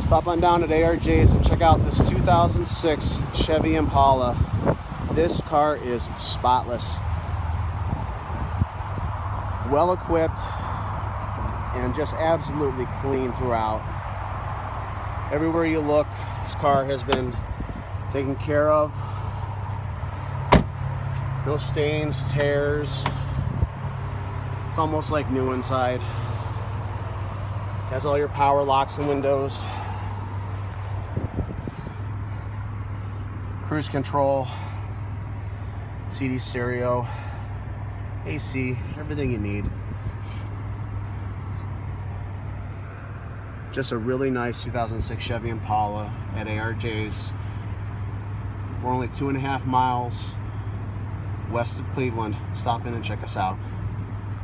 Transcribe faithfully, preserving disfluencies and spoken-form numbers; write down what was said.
Stop on down at A R J's and check out this two thousand six Chevy Impala. This car is spotless, well equipped, and just absolutely clean throughout. Everywhere you look, this car has been taken care of. No stains, tears. It's almost like new inside. Has all your power locks and windows, cruise control, C D stereo, A C, everything you need. Just a really nice two thousand six Chevy Impala at A R J's. We're only two and a half miles west of Cleveland. Stop in and check us out.